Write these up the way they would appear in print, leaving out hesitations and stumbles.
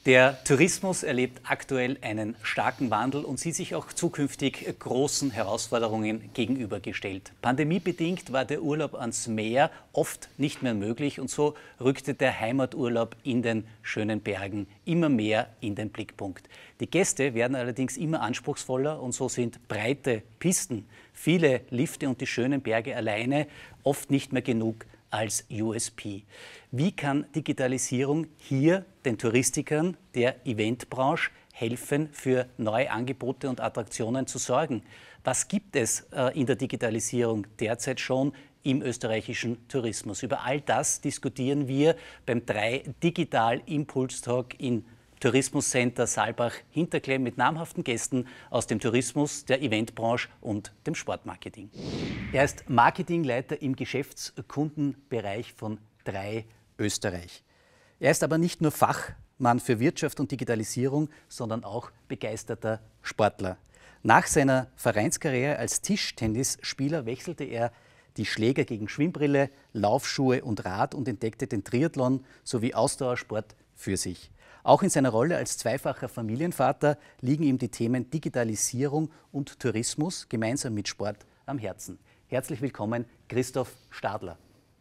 Der Tourismus erlebt aktuell einen starken Wandel und sieht sich auch zukünftig großen Herausforderungen gegenübergestellt. Pandemiebedingt war der Urlaub ans Meer oft nicht mehr möglich und so rückte der Heimaturlaub in den schönen Bergen immer mehr in den Blickpunkt. Die Gäste werden allerdings immer anspruchsvoller und so sind breite Pisten, viele Lifte und die schönen Berge alleine oft nicht mehr genug als USP. Wie kann Digitalisierung hier den Touristikern der Eventbranche helfen, für neue Angebote und Attraktionen zu sorgen? Was gibt es in der Digitalisierung derzeit schon im österreichischen Tourismus? Über all das diskutieren wir beim 3 Digital Impulstalk in Tourismuscenter Saalbach-Hinterklemm mit namhaften Gästen aus dem Tourismus, der Eventbranche und dem Sportmarketing. Er ist Marketingleiter im Geschäftskundenbereich von 3 Österreich. Er ist aber nicht nur Fachmann für Wirtschaft und Digitalisierung, sondern auch begeisterter Sportler. Nach seiner Vereinskarriere als Tischtennisspieler wechselte er die Schläger gegen Schwimmbrille, Laufschuhe und Rad und entdeckte den Triathlon sowie Ausdauersport für sich. Auch in seiner Rolle als zweifacher Familienvater liegen ihm die Themen Digitalisierung und Tourismus gemeinsam mit Sport am Herzen. Herzlich willkommen, Christoph Stadler.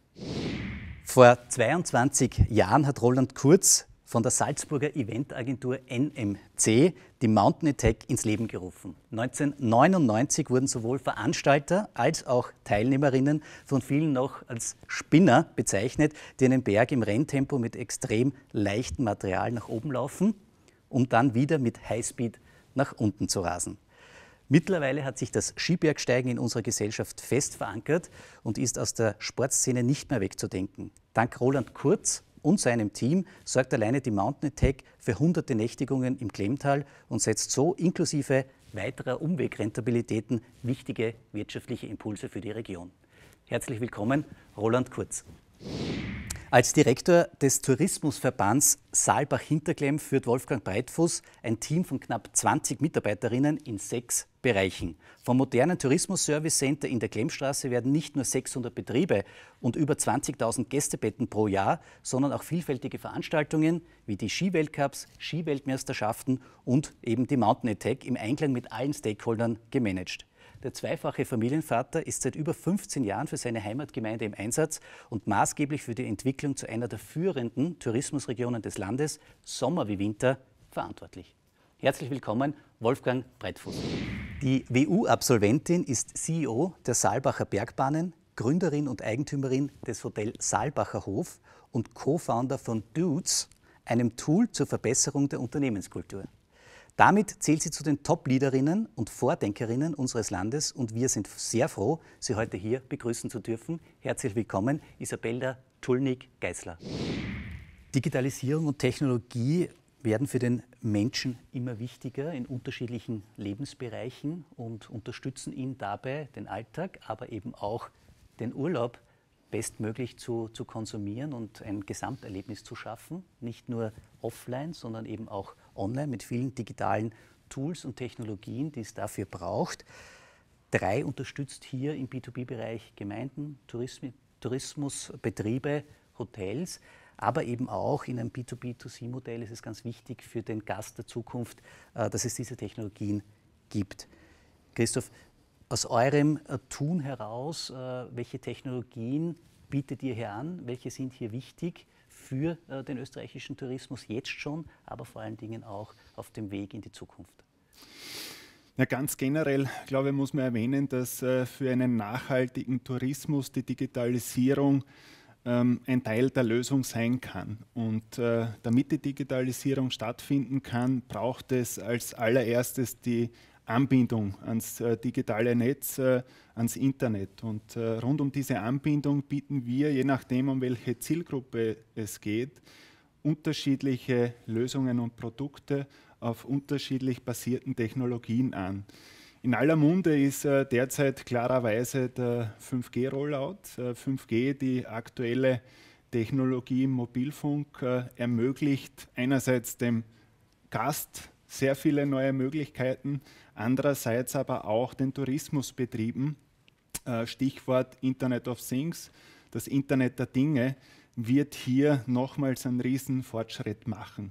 Vor 22 Jahren hat Roland Kurz von der Salzburger Eventagentur NMC die Mountain Attack ins Leben gerufen. 1999 wurden sowohl Veranstalter als auch Teilnehmerinnen von vielen noch als Spinner bezeichnet, die einen Berg im Renntempo mit extrem leichtem Material nach oben laufen, um dann wieder mit Highspeed nach unten zu rasen. Mittlerweile hat sich das Skibergsteigen in unserer Gesellschaft fest verankert und ist aus der Sportszene nicht mehr wegzudenken. Dank Roland Kurz und seinem Team sorgt alleine die Mountain Attack für hunderte Nächtigungen im Klemtal und setzt so inklusive weiterer Umwegrentabilitäten wichtige wirtschaftliche Impulse für die Region. Herzlich willkommen, Roland Kurz. Als Direktor des Tourismusverbands Saalbach-Hinterklemm führt Wolfgang Breitfuß ein Team von knapp 20 Mitarbeiterinnen in 6 Bereichen. Vom modernen Tourismus-Service-Center in der Klemmstraße werden nicht nur 600 Betriebe und über 20.000 Gästebetten pro Jahr, sondern auch vielfältige Veranstaltungen wie die Skiweltcups, Skiweltmeisterschaften und eben die Mountain Attack im Einklang mit allen Stakeholdern gemanagt. Der zweifache Familienvater ist seit über 15 Jahren für seine Heimatgemeinde im Einsatz und maßgeblich für die Entwicklung zu einer der führenden Tourismusregionen des Landes, Sommer wie Winter, verantwortlich. Herzlich willkommen, Wolfgang Breitfuß. Die WU-Absolventin ist CEO der Saalbacher Bergbahnen, Gründerin und Eigentümerin des Hotel Saalbacher Hof und Co-Founder von Dudes, einem Tool zur Verbesserung der Unternehmenskultur. Damit zählt sie zu den Top-Leaderinnen und Vordenkerinnen unseres Landes und wir sind sehr froh, Sie heute hier begrüßen zu dürfen. Herzlich willkommen, Isabella Tulnig-Geisler. Digitalisierung und Technologie werden für den Menschen immer wichtiger in unterschiedlichen Lebensbereichen und unterstützen ihn dabei, den Alltag, aber eben auch den Urlaub bestmöglich zu konsumieren und ein Gesamterlebnis zu schaffen, nicht nur offline, sondern eben auch online mit vielen digitalen Tools und Technologien, die es dafür braucht. 3 unterstützt hier im B2B-Bereich Gemeinden, Tourismusbetriebe, Hotels, aber eben auch in einem B2B2C-Modell ist es ganz wichtig für den Gast der Zukunft, dass es diese Technologien gibt. Christoph, aus eurem Tun heraus, welche Technologien bietet ihr hier an? Welche sind hier wichtig für den österreichischen Tourismus jetzt schon, aber vor allen Dingen auch auf dem Weg in die Zukunft? Ja, ganz generell, glaube ich, muss man erwähnen, dass für einen nachhaltigen Tourismus die Digitalisierung ein Teil der Lösung sein kann. Und damit die Digitalisierung stattfinden kann, braucht es als allererstes die Anbindung ans digitale Netz, ans Internet. Und rund um diese Anbindung bieten wir, je nachdem, um welche Zielgruppe es geht, unterschiedliche Lösungen und Produkte auf unterschiedlich basierten Technologien an. In aller Munde ist derzeit klarerweise der 5G-Rollout. 5G, die aktuelle Technologie im Mobilfunk, ermöglicht einerseits dem Gast sehr viele neue Möglichkeiten, andererseits aber auch den Tourismusbetrieben, Stichwort Internet of Things, das Internet der Dinge, wird hier nochmals einen riesen Fortschritt machen.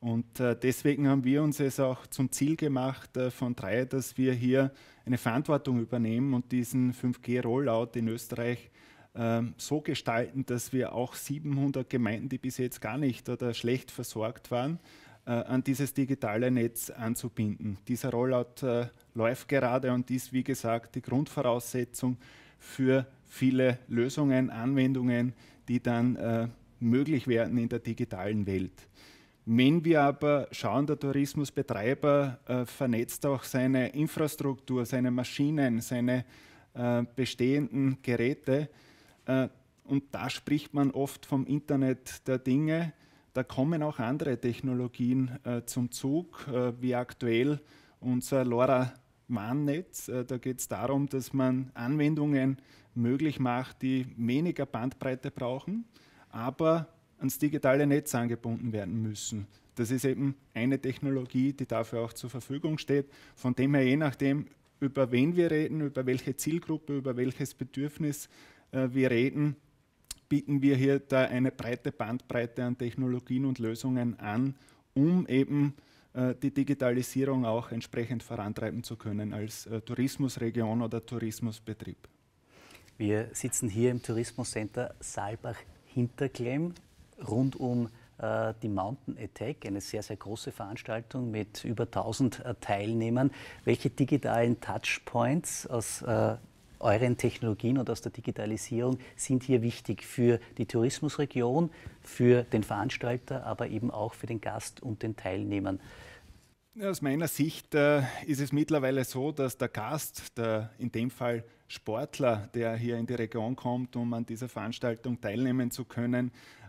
Und deswegen haben wir uns es auch zum Ziel gemacht von Drei, dass wir hier eine Verantwortung übernehmen und diesen 5G-Rollout in Österreich so gestalten, dass wir auch 700 Gemeinden, die bis jetzt gar nicht oder schlecht versorgt waren, an dieses digitale Netz anzubinden. Dieser Rollout läuft gerade und ist, wie gesagt, die Grundvoraussetzung für viele Lösungen, Anwendungen, die dann möglich werden in der digitalen Welt. Wenn wir aber schauen, der Tourismusbetreiber vernetzt auch seine Infrastruktur, seine Maschinen, seine bestehenden Geräte, und da spricht man oft vom Internet der Dinge. Da kommen auch andere Technologien zum Zug, wie aktuell unser LoRaWAN-Netz. Da geht es darum, dass man Anwendungen möglich macht, die weniger Bandbreite brauchen, aber ans digitale Netz angebunden werden müssen. Das ist eben eine Technologie, die dafür auch zur Verfügung steht. Von dem her, je nachdem, über wen wir reden, über welche Zielgruppe, über welches Bedürfnis wir reden, bieten wir hier da eine breite Bandbreite an Technologien und Lösungen an, um eben die Digitalisierung auch entsprechend vorantreiben zu können als Tourismusregion oder Tourismusbetrieb. Wir sitzen hier im Tourismuscenter Saalbach-Hinterklemm rund um die Mountain Attack, eine sehr, sehr große Veranstaltung mit über 1000 Teilnehmern. Welche digitalen Touchpoints aus euren Technologien und aus der Digitalisierung sind hier wichtig für die Tourismusregion, für den Veranstalter, aber eben auch für den Gast und den Teilnehmern? Aus meiner Sicht ist es mittlerweile so, dass der Gast, der in dem Fall Sportler, der hier in die Region kommt, um an dieser Veranstaltung teilnehmen zu können,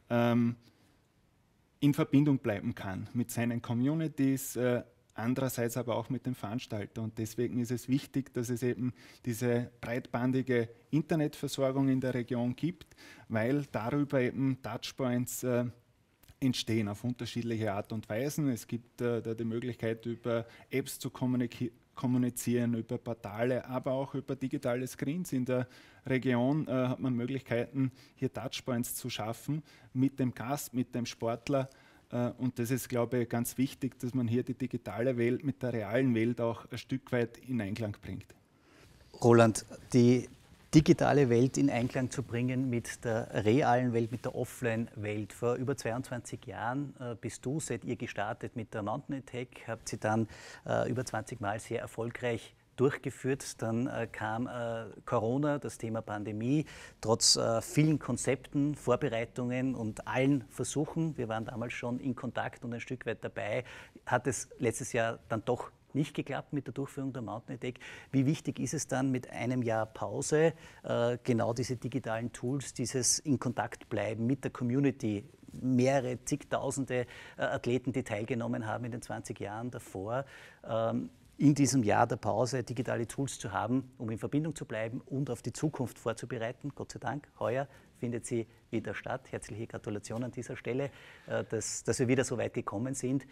in Verbindung bleiben kann mit seinen Communities, andererseits aber auch mit dem Veranstalter. Und deswegen ist es wichtig, dass es eben diese breitbandige Internetversorgung in der Region gibt, weil darüber eben Touchpoints entstehen auf unterschiedliche Art und Weisen. Es gibt die Möglichkeit, über Apps zu kommunizieren, über Portale, aber auch über digitale Screens. In der Region hat man Möglichkeiten, hier Touchpoints zu schaffen mit dem Gast, mit dem Sportler. Und das ist, glaube ich, ganz wichtig, dass man hier die digitale Welt mit der realen Welt auch ein Stück weit in Einklang bringt. Roland, die digitale Welt in Einklang zu bringen mit der realen Welt, mit der Offline-Welt. Vor über 22 Jahren seid ihr gestartet mit der Mountain Attack, habt sie dann über 20 Mal sehr erfolgreich durchgeführt. Dann kam Corona, das Thema Pandemie. Trotz vielen Konzepten, Vorbereitungen und allen Versuchen, wir waren damals schon in Kontakt und ein Stück weit dabei, hat es letztes Jahr dann doch nicht geklappt mit der Durchführung der Mountain Attack. Wie wichtig ist es dann mit einem Jahr Pause, genau diese digitalen Tools, dieses in Kontakt bleiben mit der Community, mehrere zigtausende Athleten, die teilgenommen haben in den 20 Jahren davor, in diesem Jahr der Pause digitale Tools zu haben, um in Verbindung zu bleiben und auf die Zukunft vorzubereiten. Gott sei Dank, heuer findet sie wieder statt. Herzliche Gratulation an dieser Stelle, dass wir wieder so weit gekommen sind.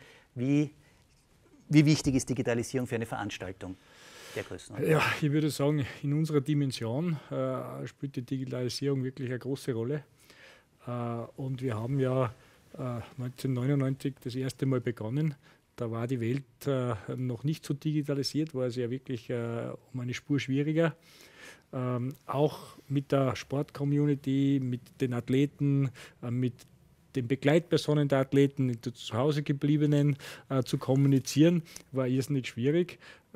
Wie wichtig ist Digitalisierung für eine Veranstaltung der Größenordnung? Ja, ich würde sagen, in unserer Dimension spielt die Digitalisierung wirklich eine große Rolle. Und wir haben ja 1999 das erste Mal begonnen. Da war die Welt noch nicht so digitalisiert, war es ja wirklich um eine Spur schwieriger. Auch mit der Sportcommunity, mit den Athleten, mit den Begleitpersonen der Athleten, den zu Hause gebliebenen zu kommunizieren, war irrsinnig schwierig.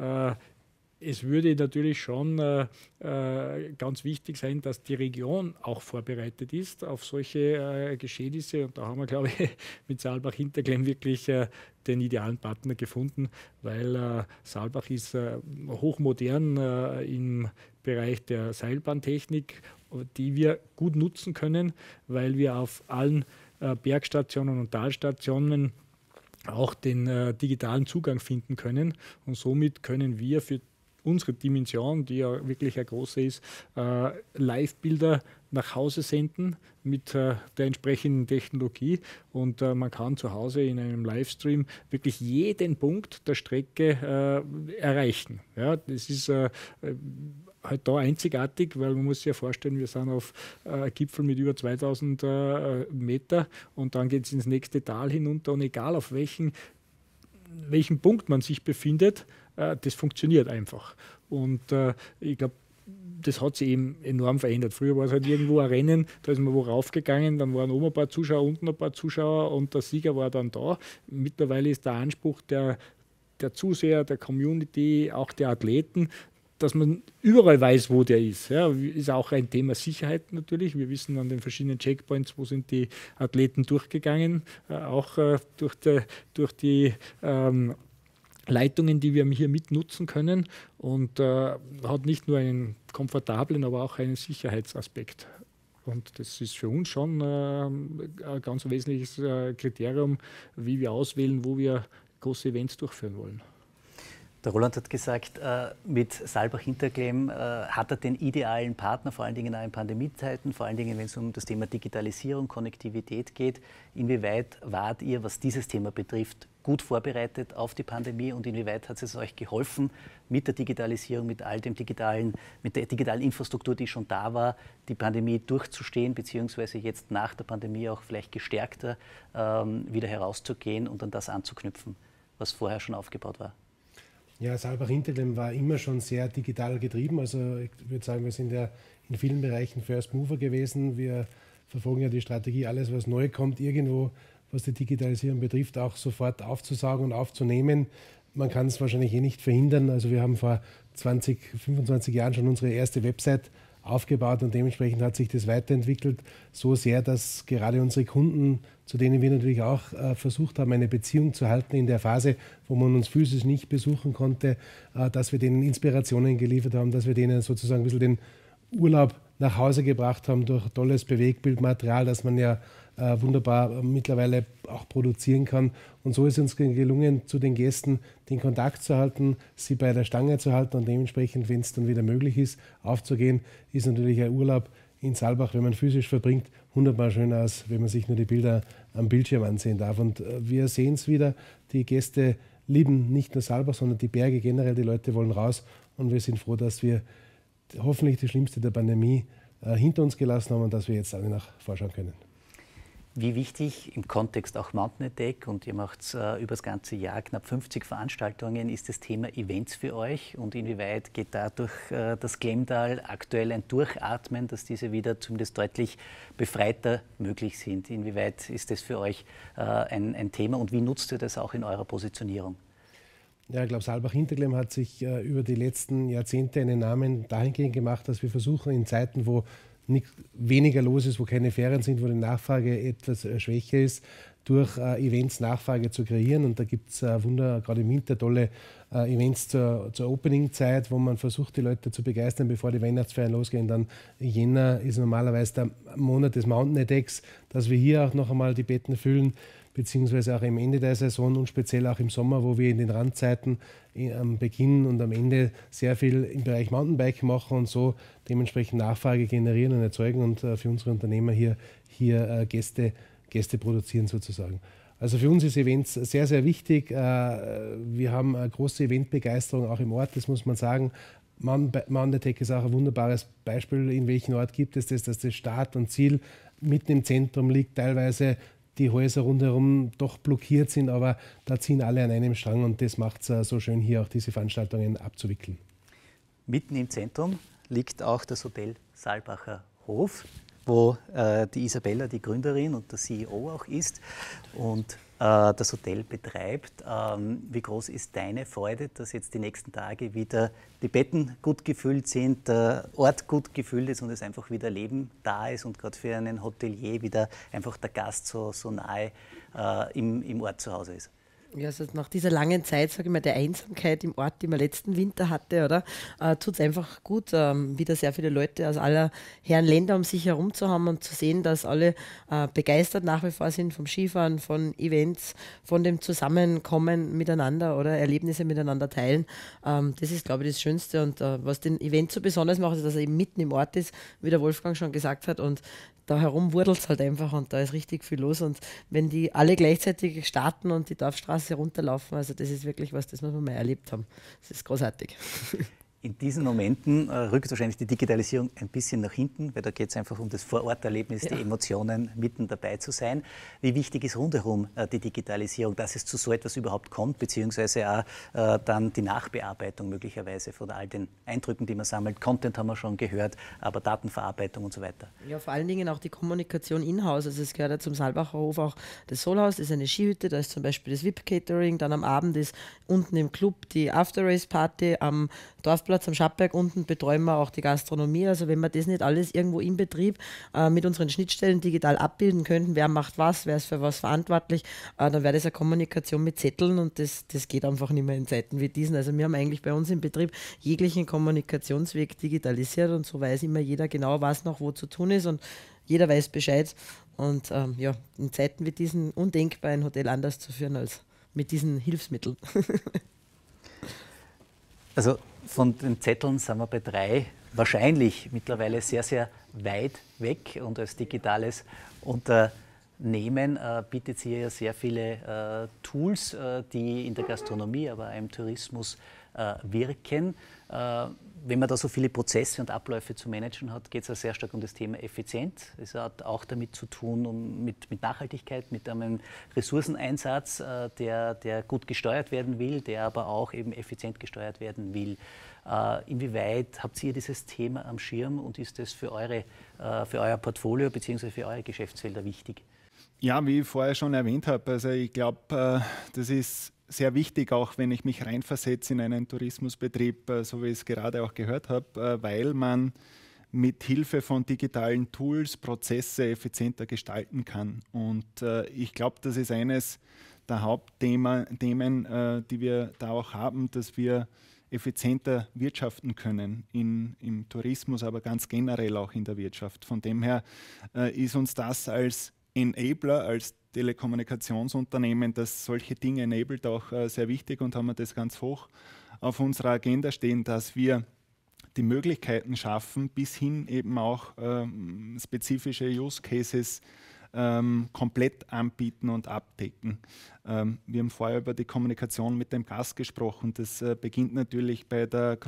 Es würde natürlich schon ganz wichtig sein, dass die Region auch vorbereitet ist auf solche Geschehnisse. Und da haben wir, glaube ich, mit Saalbach-Hinterklemm wirklich den idealen Partner gefunden, weil Saalbach ist hochmodern im Bereich der Seilbahntechnik, die wir gut nutzen können, weil wir auf allen Bergstationen und Talstationen auch den digitalen Zugang finden können. Und somit können wir für unsere Dimension, die ja wirklich eine große ist, Live-Bilder nach Hause senden mit der entsprechenden Technologie. Und man kann zu Hause in einem Livestream wirklich jeden Punkt der Strecke erreichen. Ja, das ist halt da einzigartig, weil man muss sich ja vorstellen, wir sind auf Gipfel mit über 2000 Meter und dann geht es ins nächste Tal hinunter und egal auf welchen Punkt man sich befindet, das funktioniert einfach. Und ich glaube, das hat sich eben enorm verändert. Früher war es halt irgendwo ein Rennen, da ist man wo raufgegangen, dann waren oben ein paar Zuschauer, unten ein paar Zuschauer und der Sieger war dann da. Mittlerweile ist der Anspruch der Zuseher, der Community, auch der Athleten, dass man überall weiß, wo der ist. Ja, ist auch ein Thema Sicherheit natürlich. Wir wissen an den verschiedenen Checkpoints, wo sind die Athleten durchgegangen, auch durch die Leitungen, die wir hier mitnutzen können und hat nicht nur einen komfortablen, aber auch einen Sicherheitsaspekt. Und das ist für uns schon ein ganz wesentliches Kriterium, wie wir auswählen, wo wir große Events durchführen wollen. Der Roland hat gesagt, mit Saalbach-Hinterklemm hat er den idealen Partner, vor allen Dingen auch in Pandemiezeiten, vor allen Dingen, wenn es um das Thema Digitalisierung, Konnektivität geht. Inwieweit wart ihr, was dieses Thema betrifft, gut vorbereitet auf die Pandemie und inwieweit hat es euch geholfen, mit der Digitalisierung, mit der digitalen Infrastruktur, die schon da war, die Pandemie durchzustehen, beziehungsweise jetzt nach der Pandemie auch vielleicht gestärkter wieder herauszugehen und an das anzuknüpfen, was vorher schon aufgebaut war? Ja, Saalbach-Hinterklemm war immer schon sehr digital getrieben. Also ich würde sagen, wir sind ja in vielen Bereichen First Mover gewesen. Wir verfolgen ja die Strategie, alles was neu kommt, irgendwo, was die Digitalisierung betrifft, auch sofort aufzusaugen und aufzunehmen. Man kann es wahrscheinlich nicht verhindern. Also wir haben vor 20, 25 Jahren schon unsere erste Website aufgebaut und dementsprechend hat sich das weiterentwickelt, so sehr, dass gerade unsere Kunden, zu denen wir natürlich auch versucht haben, eine Beziehung zu halten in der Phase, wo man uns physisch nicht besuchen konnte, dass wir denen Inspirationen geliefert haben, dass wir denen sozusagen ein bisschen den Urlaub nach Hause gebracht haben durch tolles Bewegbildmaterial, das man ja wunderbar mittlerweile auch produzieren kann. Und so ist uns gelungen, zu den Gästen den Kontakt zu halten, sie bei der Stange zu halten und dementsprechend, wenn es dann wieder möglich ist, aufzugehen, ist natürlich ein Urlaub in Saalbach, wenn man physisch verbringt, 100-mal schöner als wenn man sich nur die Bilder am Bildschirm ansehen darf. Und wir sehen es wieder, die Gäste lieben nicht nur Saalbach, sondern die Berge generell, die Leute wollen raus und wir sind froh, dass wir hoffentlich das Schlimmste der Pandemie hinter uns gelassen haben und dass wir jetzt alle nach vorschauen können. Wie wichtig im Kontext auch Mountain Attack, und ihr macht über das ganze Jahr knapp 50 Veranstaltungen, ist das Thema Events für euch und inwieweit geht dadurch das Glemtal aktuell ein Durchatmen, dass diese wieder zumindest deutlich befreiter möglich sind? Inwieweit ist das für euch ein Thema und wie nutzt ihr das auch in eurer Positionierung? Ja, ich glaube, Saalbach-Hinterklemm hat sich über die letzten Jahrzehnte einen Namen dahingehend gemacht, dass wir versuchen, in Zeiten, wo weniger los ist, wo keine Ferien sind, wo die Nachfrage etwas schwächer ist, durch Events Nachfrage zu kreieren. Und da gibt es gerade im Winter tolle Events zur Opening-Zeit, wo man versucht, die Leute zu begeistern, bevor die Weihnachtsferien losgehen. Dann Jänner ist normalerweise der Monat des Mountain Attacks, dass wir hier auch noch einmal die Betten füllen, beziehungsweise auch am Ende der Saison und speziell auch im Sommer, wo wir in den Randzeiten am Beginn und am Ende sehr viel im Bereich Mountainbike machen und so dementsprechend Nachfrage generieren und erzeugen und für unsere Unternehmer hier Gäste produzieren sozusagen. Also für uns ist Events sehr, sehr wichtig. Wir haben eine große Eventbegeisterung auch im Ort, das muss man sagen. Mountain Attack ist auch ein wunderbares Beispiel, in welchem Ort gibt es das, dass das Start und Ziel mitten im Zentrum liegt, teilweise die Häuser rundherum doch blockiert sind, aber da ziehen alle an einem Strang und das macht es so schön, hier auch diese Veranstaltungen abzuwickeln. Mitten im Zentrum liegt auch das Hotel Saalbacher Hof, wo die Isabella, die Gründerin und der CEO auch ist und das Hotel betreibt. Wie groß ist deine Freude, dass jetzt die nächsten Tage wieder die Betten gut gefüllt sind, der Ort gut gefüllt ist und es einfach wieder Leben da ist und gerade für einen Hotelier wieder einfach der Gast so nahe im Ort zu Hause ist? Ja, also nach dieser langen Zeit, sage ich mal, der Einsamkeit im Ort, die man letzten Winter hatte, oder, tut es einfach gut, wieder sehr viele Leute aus aller Herren Länder um sich herum zu haben und zu sehen, dass alle begeistert nach wie vor sind vom Skifahren, von Events, von dem Zusammenkommen miteinander oder Erlebnisse miteinander teilen. Das ist, glaube ich, das Schönste und was den Event so besonders macht, ist, dass er eben mitten im Ort ist, wie der Wolfgang schon gesagt hat, und da herum wurdelt es halt einfach und da ist richtig viel los und wenn die alle gleichzeitig starten und die Dorfstraße runterlaufen, also das ist wirklich was, das wir mal erlebt haben. Das ist großartig. In diesen Momenten rückt wahrscheinlich die Digitalisierung ein bisschen nach hinten, weil da geht es einfach um das Vororterlebnis, die Emotionen, mitten dabei zu sein. Wie wichtig ist rundherum die Digitalisierung, dass es zu so etwas überhaupt kommt, beziehungsweise auch dann die Nachbearbeitung möglicherweise von all den Eindrücken, die man sammelt. Content haben wir schon gehört, aber Datenverarbeitung und so weiter. Ja, vor allen Dingen auch die Kommunikation in-house. Also es gehört ja zum Saalbacher Hof auch das Soulhaus, das ist eine Skihütte, da ist zum Beispiel das VIP-Catering, dann am Abend ist unten im Club die After-Race-Party, am Dorfplatz am Schappberg unten betreuen wir auch die Gastronomie. Also wenn wir das nicht alles irgendwo im Betrieb mit unseren Schnittstellen digital abbilden könnten, wer macht was, wer ist für was verantwortlich, dann wäre das eine Kommunikation mit Zetteln und das geht einfach nicht mehr in Zeiten wie diesen. Also wir haben eigentlich bei uns im Betrieb jeglichen Kommunikationsweg digitalisiert und so weiß immer jeder genau, was noch wo zu tun ist und jeder weiß Bescheid. Und in Zeiten wie diesen undenkbar ein Hotel anders zu führen als mit diesen Hilfsmitteln. Also von den Zetteln sind wir bei 3 wahrscheinlich mittlerweile sehr, sehr weit weg und als digitales Unternehmen bietet sie ja sehr viele Tools, die in der Gastronomie, aber auch im Tourismus wirken. Wenn man da so viele Prozesse und Abläufe zu managen hat, geht es ja sehr stark um das Thema Effizienz. Es hat auch damit zu tun, mit Nachhaltigkeit, mit einem Ressourceneinsatz, der gut gesteuert werden will, der aber auch eben effizient gesteuert werden will. Inwieweit habt ihr dieses Thema am Schirm und ist das für euer Portfolio bzw. für eure Geschäftsfelder wichtig? Ja, wie ich vorher schon erwähnt habe, also ich glaube, das ist sehr wichtig, auch wenn ich mich reinversetze in einen Tourismusbetrieb, so wie ich es gerade auch gehört habe, weil man mit Hilfe von digitalen Tools Prozesse effizienter gestalten kann. Und ich glaube, das ist eines der Hauptthemen, die wir da auch haben, dass wir effizienter wirtschaften können im Tourismus, aber ganz generell auch in der Wirtschaft. Von dem her ist uns das als Enabler, als Telekommunikationsunternehmen, das solche Dinge enabled, auch sehr wichtig und haben wir das ganz hoch auf unserer Agenda stehen, dass wir die Möglichkeiten schaffen, bis hin eben auch spezifische Use Cases komplett anbieten und abdecken. Wir haben vorher über die Kommunikation mit dem Gast gesprochen. Das beginnt natürlich bei der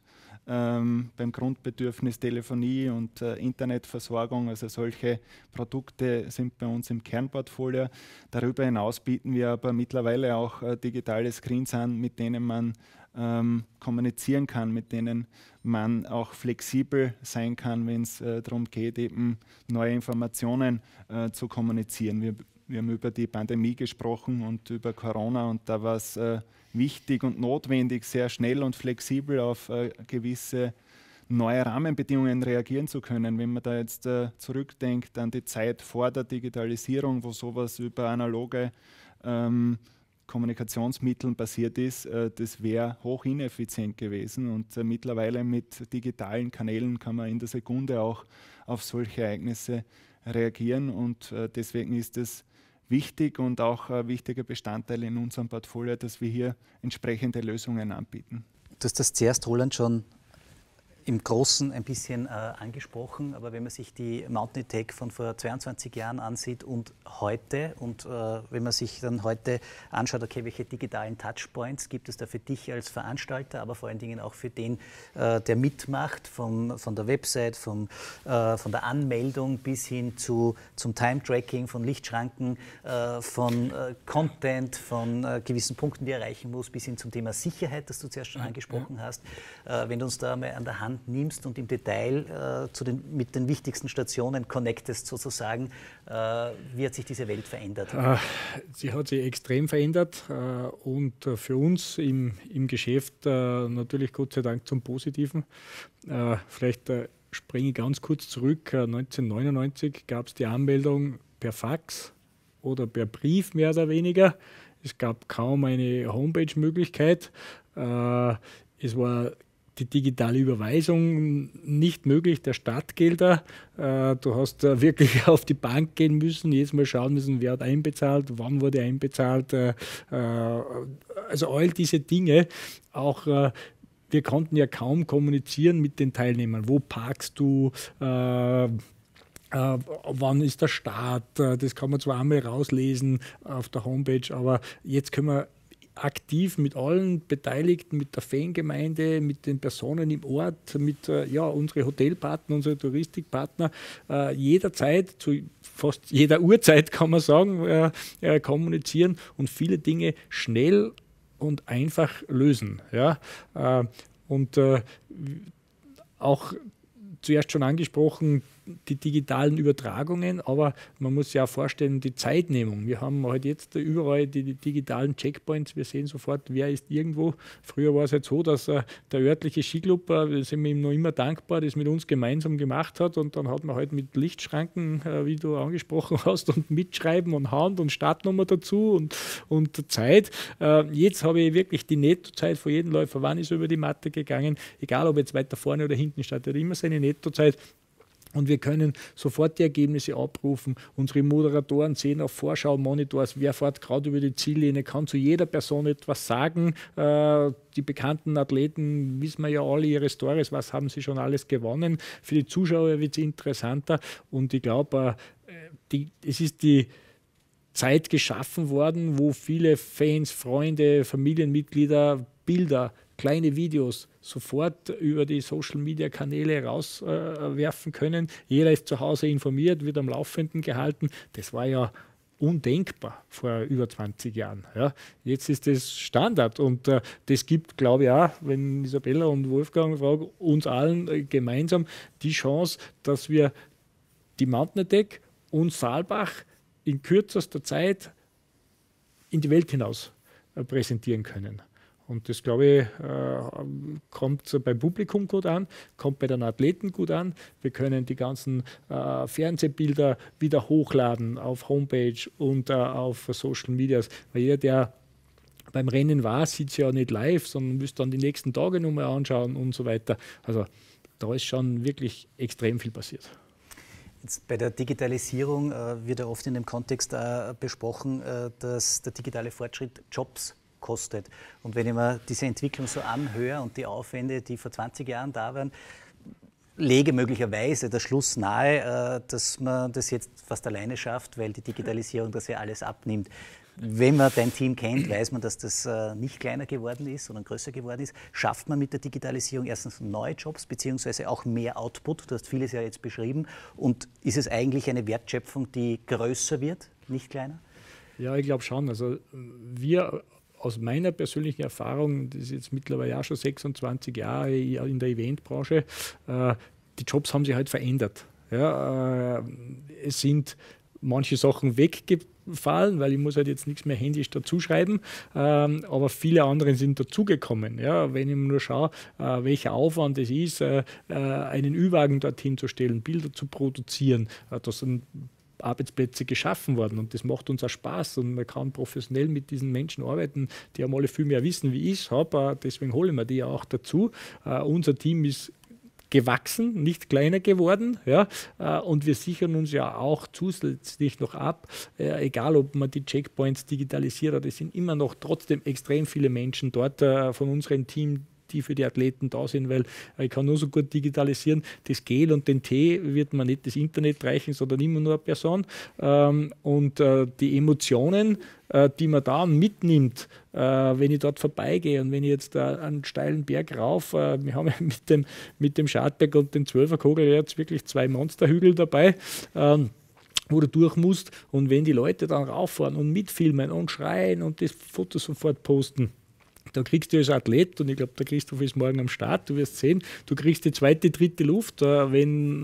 beim Grundbedürfnis Telefonie und Internetversorgung. Also solche Produkte sind bei uns im Kernportfolio. Darüber hinaus bieten wir aber mittlerweile auch digitale Screens an, mit denen man kommunizieren kann, mit denen man auch flexibel sein kann, wenn es darum geht, eben neue Informationen zu kommunizieren. Wir haben über die Pandemie gesprochen und über Corona und da war es wichtig und notwendig, sehr schnell und flexibel auf gewisse neue Rahmenbedingungen reagieren zu können. Wenn man da jetzt zurückdenkt an die Zeit vor der Digitalisierung, wo sowas über analoge Kommunikationsmitteln passiert ist, das wäre hoch ineffizient gewesen. Und mittlerweile mit digitalen Kanälen kann man in der Sekunde auch auf solche Ereignisse reagieren. Und deswegen ist es wichtig und auch ein wichtiger Bestandteil in unserem Portfolio, dass wir hier entsprechende Lösungen anbieten. Du hast das zuerst, Roland, schon im Großen ein bisschen angesprochen, aber wenn man sich die Mountain Tech von vor 22 Jahren ansieht und heute und wenn man sich dann heute anschaut, okay, welche digitalen Touchpoints gibt es da für dich als Veranstalter, aber vor allen Dingen auch für den, der mitmacht, von der Website, von der Anmeldung bis hin zum Time-Tracking, von Lichtschranken, von Content, von gewissen Punkten, die er erreichen muss, bis hin zum Thema Sicherheit, das du zuerst schon angesprochen hast. Wenn du uns da mal an der Hand nimmst und im Detail mit den wichtigsten Stationen connectest sozusagen, wie hat sich diese Welt verändert? Sie hat sich extrem verändert und für uns im Geschäft natürlich Gott sei Dank zum Positiven. Vielleicht springe ich ganz kurz zurück. 1999 gab es die Anmeldung per Fax oder per Brief mehr oder weniger. Es gab kaum eine Homepage-Möglichkeit. Es war die digitale Überweisung nicht möglich, der Stadtgelder. Du hast wirklich auf die Bank gehen müssen, jedes Mal schauen müssen, wer hat einbezahlt, wann wurde einbezahlt. Also all diese Dinge. Auch wir konnten ja kaum kommunizieren mit den Teilnehmern. Wo parkst du? Wann ist der Start? Das kann man zwar einmal rauslesen auf der Homepage, aber jetzt können wir aktiv mit allen Beteiligten, mit der Fangemeinde, mit den Personen im Ort, mit unsere Hotelpartner, unsere Touristikpartner, jederzeit, zu fast jeder Uhrzeit kann man sagen, kommunizieren und viele Dinge schnell und einfach lösen. Ja? Auch zuerst schon angesprochen, die digitalen Übertragungen, aber man muss sich auch vorstellen, die Zeitnehmung. Wir haben halt jetzt überall die digitalen Checkpoints, wir sehen sofort, wer ist irgendwo. Früher war es halt so, dass der örtliche Skiclub, da sind wir ihm noch immer dankbar, das mit uns gemeinsam gemacht hat und dann hat man halt mit Lichtschranken, wie du angesprochen hast, und Mitschreiben und Hand und Startnummer dazu und Zeit. Jetzt habe ich wirklich die Nettozeit von jedem Läufer, wann ist er über die Matte gegangen, egal ob jetzt weiter vorne oder hinten steht, er hat immer seine Nettozeit. Und wir können sofort die Ergebnisse abrufen. Unsere Moderatoren sehen auf Vorschau-Monitors, wer fährt gerade über die Ziellinie, kann zu jeder Person etwas sagen. Die bekannten Athleten wissen wir ja alle ihre Stories, was haben sie schon alles gewonnen. Für die Zuschauer wird es interessanter. Und ich glaube, es ist die Zeit geschaffen worden, wo viele Fans, Freunde, Familienmitglieder Bilder, kleine Videos sofort über die Social-Media-Kanäle rauswerfen können. Jeder ist zu Hause informiert, wird am Laufenden gehalten. Das war ja undenkbar vor über 20 Jahren. Ja. Jetzt ist das Standard und das gibt, glaube ich auch, wenn Isabella und Wolfgang fragen, uns allen gemeinsam die Chance, dass wir die Mountain Attack und Saalbach in kürzester Zeit in die Welt hinaus präsentieren können. Und das, glaube ich, kommt beim Publikum gut an, kommt bei den Athleten gut an. Wir können die ganzen Fernsehbilder wieder hochladen auf Homepage und auf Social Medias. Weil jeder, der beim Rennen war, sieht es ja nicht live, sondern müsste dann die nächsten Tage nochmal anschauen und so weiter. Also da ist schon wirklich extrem viel passiert. Jetzt bei der Digitalisierung wird ja oft in dem Kontext besprochen, dass der digitale Fortschritt Jobs kostet. Und wenn ich mir diese Entwicklung so anhöre und die Aufwände, die vor 20 Jahren da waren, lege möglicherweise der Schluss nahe, dass man das jetzt fast alleine schafft, weil die Digitalisierung das ja alles abnimmt. Wenn man dein Team kennt, weiß man, dass das nicht kleiner geworden ist, sondern größer geworden ist. Schafft man mit der Digitalisierung erstens neue Jobs, beziehungsweise auch mehr Output? Du hast vieles ja jetzt beschrieben. Und ist es eigentlich eine Wertschöpfung, die größer wird, nicht kleiner? Ja, ich glaube schon. Also wir aus meiner persönlichen Erfahrung, das ist jetzt mittlerweile auch schon 26 Jahre in der Eventbranche, die Jobs haben sich halt verändert. Ja, es sind manche Sachen weggefallen, weil ich muss halt jetzt nichts mehr händisch dazuschreiben, aber viele andere sind dazugekommen. Ja, wenn ich nur schaue, welcher Aufwand es ist, einen Ü-Wagen dorthin zu stellen, Bilder zu produzieren, das sind Arbeitsplätze geschaffen worden und das macht uns auch Spaß und man kann professionell mit diesen Menschen arbeiten, die haben alle viel mehr Wissen, wie ich es habe, deswegen holen wir die ja auch dazu. Unser Team ist gewachsen, nicht kleiner geworden, ja, und wir sichern uns ja auch zusätzlich noch ab, egal ob man die Checkpoints digitalisiert hat, es sind immer noch trotzdem extrem viele Menschen dort von unserem Team, die für die Athleten da sind, weil ich kann nur so gut digitalisieren, das Gel und den Tee wird man nicht das Internet reichen, sondern immer nur eine Person. Und die Emotionen, die man da mitnimmt, wenn ich dort vorbeigehe und wenn ich jetzt einen steilen Berg rauf, wir haben ja mit dem Schartberg und dem Zwölferkogel jetzt wirklich 2 Monsterhügel dabei, wo du durch musst und wenn die Leute dann rauffahren und mitfilmen und schreien und das Foto sofort posten, da kriegst du als Athlet, und ich glaube, der Christoph ist morgen am Start, du wirst sehen, du kriegst die 2., 3. Luft, wenn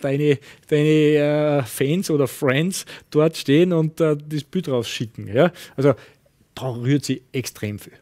deine Fans oder Friends dort stehen und das Bild rausschicken. Ja? Also da rührt sich extrem viel.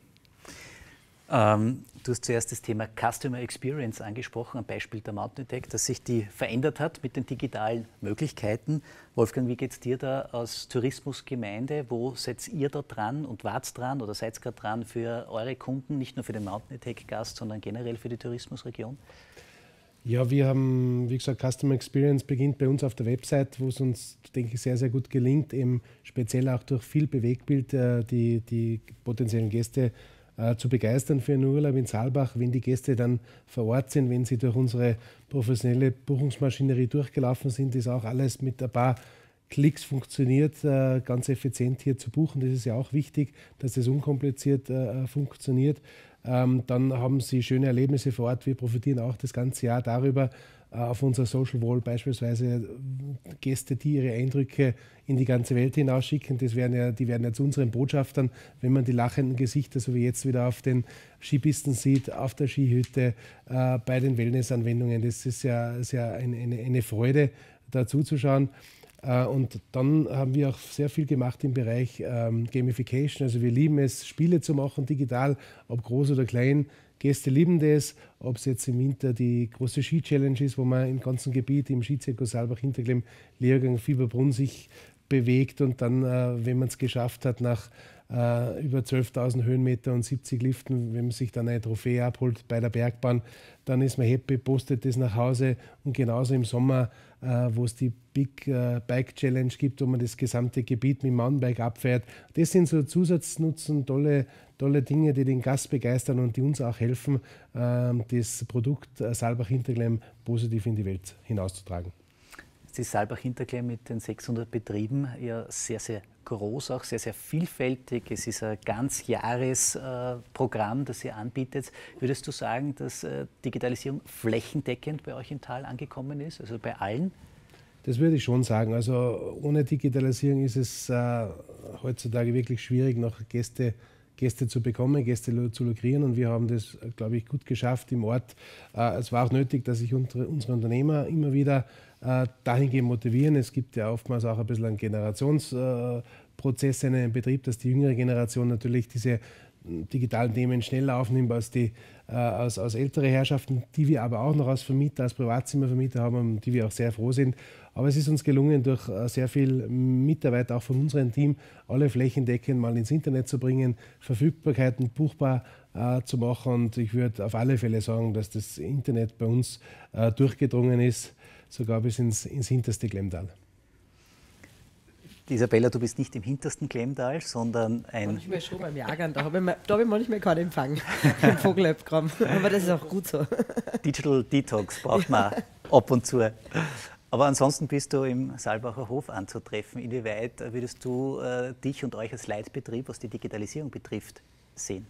Du hast zuerst das Thema Customer Experience angesprochen, am Beispiel der Mountain Attack, dass sich die verändert hat mit den digitalen Möglichkeiten. Wolfgang, wie geht es dir da als Tourismusgemeinde? Wo seid ihr da dran und wart dran oder seid gerade dran für eure Kunden, nicht nur für den Mountain Attack Gast, sondern generell für die Tourismusregion? Ja, wir haben, wie gesagt, Customer Experience beginnt bei uns auf der Website, wo es uns, denke ich, sehr, sehr gut gelingt, eben speziell auch durch viel Bewegtbild die potenziellen Gäste zu begeistern für einen Urlaub in Saalbach, wenn die Gäste dann vor Ort sind, wenn sie durch unsere professionelle Buchungsmaschinerie durchgelaufen sind, ist auch alles mit ein paar Klicks funktioniert, ganz effizient hier zu buchen. Das ist ja auch wichtig, dass das unkompliziert funktioniert. Dann haben sie schöne Erlebnisse vor Ort. Wir profitieren auch das ganze Jahr darüber, auf unserer Social Wall beispielsweise Gäste, die ihre Eindrücke in die ganze Welt hinausschicken. Die werden ja zu unseren Botschaftern, wenn man die lachenden Gesichter, so wie jetzt wieder auf den Skipisten sieht, auf der Skihütte, bei den Wellnessanwendungen. Das ist ja eine Freude, da zuzuschauen. Und dann haben wir auch sehr viel gemacht im Bereich Gamification. Also wir lieben es, Spiele zu machen, digital, ob groß oder klein. Gäste lieben das, ob es jetzt im Winter die große Ski-Challenge ist, wo man im ganzen Gebiet, im Skizirkus Saalbach-Hinterklemm, Lehrgang, Fieberbrunn sich bewegt und dann, wenn man es geschafft hat, nach über 12.000 Höhenmeter und 70 Liften, wenn man sich dann eine Trophäe abholt bei der Bergbahn, dann ist man happy, postet das nach Hause und genauso im Sommer, wo es die Big Bike Challenge gibt, wo man das gesamte Gebiet mit dem Mountainbike abfährt. Das sind so Zusatznutzen, tolle Dinge, die den Gast begeistern und die uns auch helfen, das Produkt Saalbach-Hinterklemm positiv in die Welt hinauszutragen. Jetzt ist Saalbach-Hinterklemm mit den 600 Betrieben ja sehr, sehr groß, auch sehr, sehr vielfältig. Es ist ein Ganzjahresprogramm, das ihr anbietet. Würdest du sagen, dass Digitalisierung flächendeckend bei euch im Tal angekommen ist, also bei allen? Das würde ich schon sagen. Also ohne Digitalisierung ist es heutzutage wirklich schwierig, noch Gäste zu bekommen, Gäste zu lukrieren, und wir haben das, glaube ich, gut geschafft im Ort. Es war auch nötig, dass sich unsere Unternehmer immer wieder dahingehend motivieren. Es gibt ja oftmals auch ein bisschen einen Generationsprozess in einem Betrieb, dass die jüngere Generation natürlich diese digitalen Themen schneller aufnimmt als ältere Herrschaften, die wir aber auch noch als Vermieter, als Privatzimmervermieter haben, um die wir auch sehr froh sind. Aber es ist uns gelungen, durch sehr viel Mitarbeit auch von unserem Team, alle flächendeckend mal ins Internet zu bringen, Verfügbarkeiten buchbar zu machen. Und ich würde auf alle Fälle sagen, dass das Internet bei uns durchgedrungen ist, sogar bis ins hinterste Klemmtal. Isabella, du bist nicht im hintersten Klemmtal, sondern Manchmal schon beim Jagern, da habe ich manchmal keinen Empfang im Vogelöpgramm, aber das ist auch gut so. Digital Detox braucht man ab und zu. Aber ansonsten bist du im Saalbacher Hof anzutreffen. Inwieweit würdest du dich und euch als Leitbetrieb, was die Digitalisierung betrifft, sehen?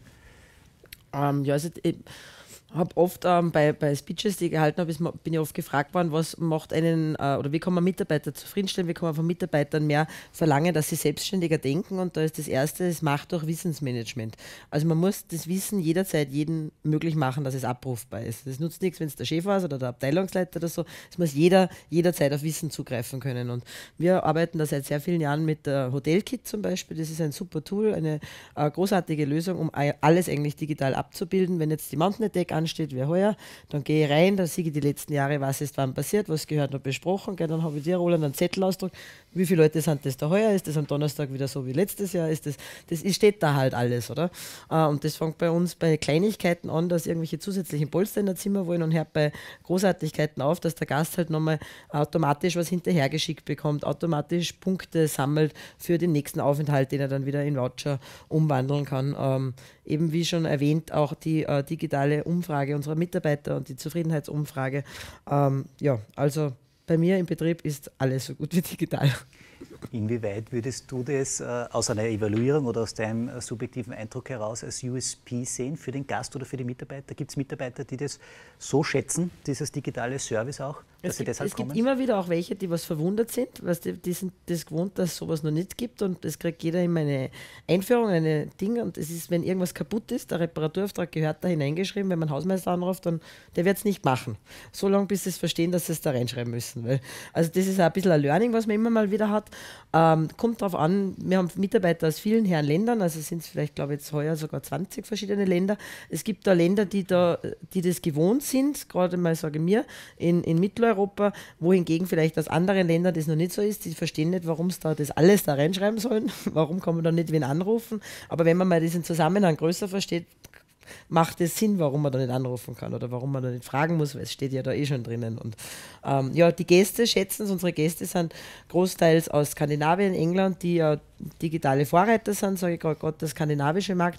Ja, also ich habe oft bei Speeches, die ich gehalten habe, bin ich oft gefragt worden, was macht einen, oder wie kann man Mitarbeiter zufriedenstellen, wie kann man von Mitarbeitern mehr verlangen, dass sie selbstständiger denken, und da ist das Erste, es macht durch Wissensmanagement. Also man muss das Wissen jederzeit jedem möglich machen, dass es abrufbar ist. Das nutzt nichts, wenn es der Chef war oder der Abteilungsleiter oder so, es muss jederzeit auf Wissen zugreifen können, und wir arbeiten da seit sehr vielen Jahren mit der Hotelkit zum Beispiel. Das ist ein super Tool, eine großartige Lösung, um alles eigentlich digital abzubilden. Wenn jetzt die Mountain Attack ansteht wie heuer, dann gehe ich rein, dann sehe ich die letzten Jahre, was ist wann passiert, was gehört noch besprochen, dann habe ich dir, Roland, einen Zettel ausgedruckt, wie viele Leute sind das da heuer, ist das am Donnerstag wieder so wie letztes Jahr, steht da halt alles, oder? Und das fängt bei uns bei Kleinigkeiten an, dass irgendwelche zusätzlichen Polster in der Zimmer wollen, und hört bei Großartigkeiten auf, dass der Gast halt nochmal automatisch was hinterhergeschickt bekommt, automatisch Punkte sammelt für den nächsten Aufenthalt, den er dann wieder in Voucher umwandeln kann. Eben wie schon erwähnt, auch die digitale Umfrage unserer Mitarbeiter und die Zufriedenheitsumfrage. Ja, also bei mir im Betrieb ist alles so gut wie digital. Inwieweit würdest du das aus einer Evaluierung oder aus deinem subjektiven Eindruck heraus als USP sehen für den Gast oder für die Mitarbeiter? Gibt es Mitarbeiter, die das so schätzen, dieses digitale Service auch, dass sie deshalb kommen? Es gibt immer wieder auch welche, die was verwundert sind, weil die sind das gewohnt, dass es sowas noch nicht gibt, und das kriegt jeder immer eine Einführung, eine Ding, und es ist, wenn irgendwas kaputt ist, der Reparaturauftrag gehört da hineingeschrieben, wenn man einen Hausmeister anruft, dann der wird es nicht machen. So lange, bis sie es verstehen, dass sie es da reinschreiben müssen. Also das ist auch ein bisschen ein Learning, was man immer mal wieder hat. Kommt darauf an, wir haben Mitarbeiter aus vielen Herrenländern, also sind es vielleicht, glaube ich, jetzt heuer sogar 20 verschiedene Länder. Es gibt da Länder, die das gewohnt sind, gerade mal, sage ich mir, in Mitteleuropa, wohingegen vielleicht aus anderen Ländern das noch nicht so ist. Die verstehen nicht, warum sie da das alles da reinschreiben sollen, warum kann man da nicht wen anrufen. Aber wenn man mal diesen Zusammenhang größer versteht, macht es Sinn, warum man da nicht anrufen kann oder warum man da nicht fragen muss, weil es steht ja da eh schon drinnen. Und ja, die Gäste schätzen es. Unsere Gäste sind großteils aus Skandinavien, England, die ja digitale Vorreiter sind, sage ich gerade der skandinavische Markt.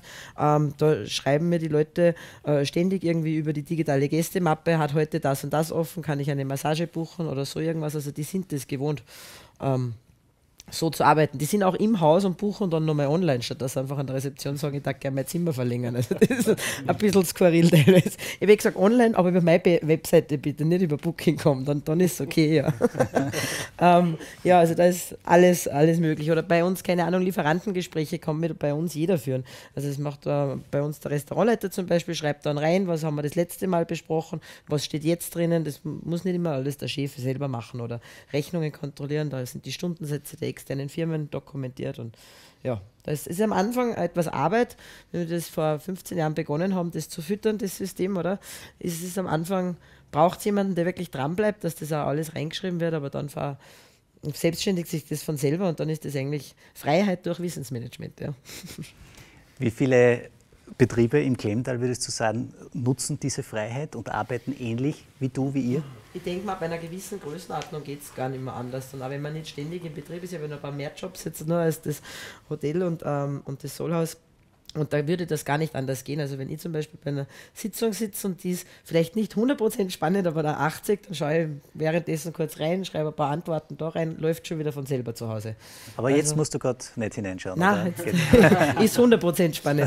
Da schreiben mir die Leute ständig irgendwie über die digitale Gästemappe, hat heute das und das offen, kann ich eine Massage buchen oder so irgendwas. Also die sind das gewohnt. so zu arbeiten. Die sind auch im Haus und buchen dann nochmal online, statt dass sie einfach an der Rezeption sagen, ich darf gerne mein Zimmer verlängern. Also das ist ein bisschen skurril teilweise. Ich habe gesagt online, aber über meine Webseite bitte, nicht über Booking.com, dann ist es okay, ja. Ja, also da ist alles möglich. Oder bei uns, keine Ahnung, Lieferantengespräche kann bei uns jeder führen. Also es macht bei uns der Restaurantleiter zum Beispiel, schreibt dann rein, was haben wir das letzte Mal besprochen, was steht jetzt drinnen, das muss nicht immer alles der Chef selber machen oder Rechnungen kontrollieren, da sind die Stundensätze der externen Firmen dokumentiert und ja, das ist am Anfang etwas Arbeit, wenn wir das vor 15 Jahren begonnen haben, das zu füttern, das System, oder? Ist es am Anfang, braucht es jemanden, der wirklich dranbleibt, dass das auch alles reingeschrieben wird, aber dann selbstständigt sich das von selber und dann ist das eigentlich Freiheit durch Wissensmanagement, ja. Wie viele Betriebe im Klemtal, würdest du sagen, nutzen diese Freiheit und arbeiten ähnlich wie du, wie ihr? Ich denke mal, bei einer gewissen Größenordnung geht es gar nicht mehr anders. Und auch wenn man nicht ständig im Betrieb ist, ich habe noch ein paar mehr Jobs jetzt nur als das Hotel und das Sollhaus. Und da würde das gar nicht anders gehen. Also wenn ich zum Beispiel bei einer Sitzung sitze und die ist vielleicht nicht 100% spannend, aber da 80, dann schaue ich währenddessen kurz rein, schreibe ein paar Antworten da rein, läuft schon wieder von selber zu Hause. Aber also, jetzt musst du gerade nicht hineinschauen. Nein, ist 100% spannend.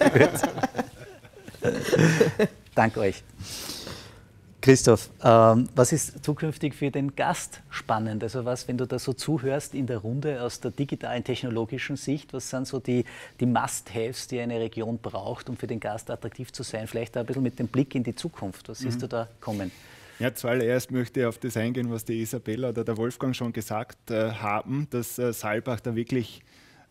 Danke euch. Christoph, was ist zukünftig für den Gast spannend? Also was, wenn du da so zuhörst in der Runde aus der digitalen, technologischen Sicht, was sind so die Must-Haves, die eine Region braucht, um für den Gast attraktiv zu sein? Vielleicht auch ein bisschen mit dem Blick in die Zukunft. Was siehst du da kommen? Ja, zuallererst möchte ich auf das eingehen, was die Isabella oder der Wolfgang schon gesagt haben, dass Saalbach da wirklich